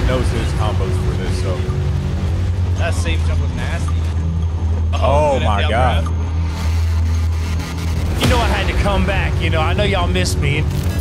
knows his combos for this, so. That safe jump was nasty. Oh my God. You know I had to come back. You know, I know y'all missed me.